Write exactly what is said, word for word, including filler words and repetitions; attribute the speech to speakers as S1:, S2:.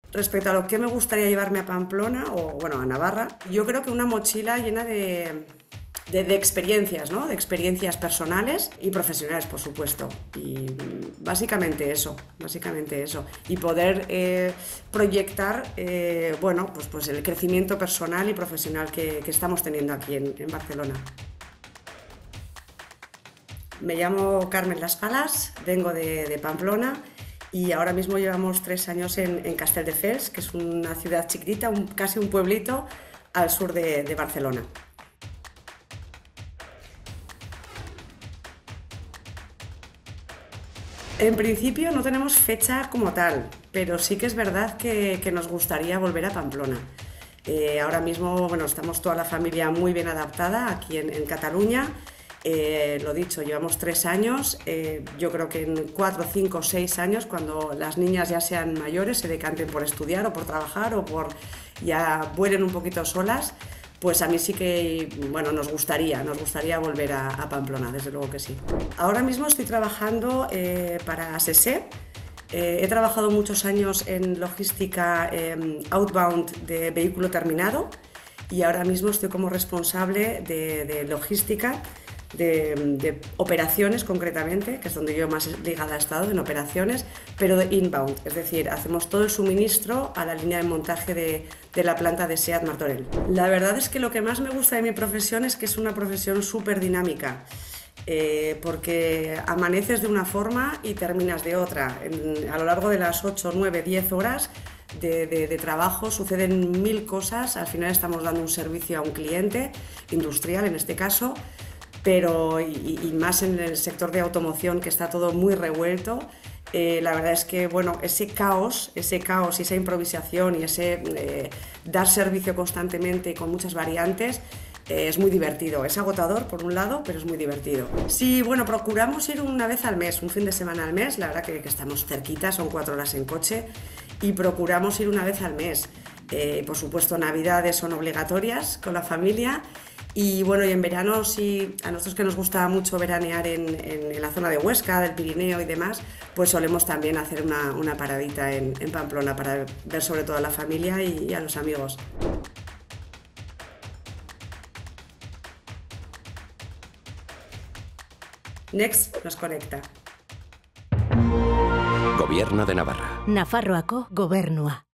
S1: Respecto a lo que me gustaría llevarme a Pamplona, o bueno, a Navarra, yo creo que una mochila llena de, de, de experiencias, ¿no? De experiencias personales y profesionales, por supuesto. Y básicamente eso, básicamente eso. Y poder eh, proyectar, eh, bueno, pues, pues el crecimiento personal y profesional que, que estamos teniendo aquí en, en Barcelona. Me llamo Carmen Las Palas, vengo de, de Pamplona y ahora mismo llevamos tres años en, en Castelldefels, que es una ciudad chiquitita, un, casi un pueblito al sur de, de Barcelona. En principio no tenemos fecha como tal, pero sí que es verdad que, que nos gustaría volver a Pamplona. Eh, ahora mismo, bueno, estamos toda la familia muy bien adaptada aquí en, en Cataluña. Eh, lo dicho, llevamos tres años. Eh, yo creo que en cuatro, cinco, seis años, cuando las niñas ya sean mayores, se decanten por estudiar o por trabajar o por ya vuelen un poquito solas, pues a mí sí que, bueno, nos gustaría, nos gustaría volver a, a Pamplona, desde luego que sí. Ahora mismo estoy trabajando eh, para Sese. Eh, he trabajado muchos años en logística eh, outbound de vehículo terminado y ahora mismo estoy como responsable de, de logística, de, de operaciones concretamente, que es donde yo más ligada he estado, en operaciones, pero de inbound, es decir, hacemos todo el suministro a la línea de montaje de, de la planta de SEAT Martorell. La verdad es que lo que más me gusta de mi profesión es que es una profesión súper dinámica. Eh, porque amaneces de una forma y terminas de otra. En, a lo largo de las ocho, nueve, diez horas de, de, de trabajo suceden mil cosas. Al final estamos dando un servicio a un cliente, industrial en este caso, pero y, y más en el sector de automoción, que está todo muy revuelto. Eh, la verdad es que bueno, ese caos, ese caos y esa improvisación y ese eh, dar servicio constantemente con muchas variantes, es muy divertido, es agotador por un lado, pero es muy divertido. Sí, bueno, procuramos ir una vez al mes, un fin de semana al mes, la verdad que, que estamos cerquita, son cuatro horas en coche, y procuramos ir una vez al mes. Eh, por supuesto, navidades son obligatorias con la familia, y bueno, y en verano sí, a nosotros que nos gusta mucho veranear en, en, en la zona de Huesca, del Pirineo y demás, pues solemos también hacer una, una paradita en, en Pamplona para ver sobre todo a la familia y, y a los amigos. Next nos conecta.
S2: Gobierno de Navarra.
S3: Nafarroako gobernua.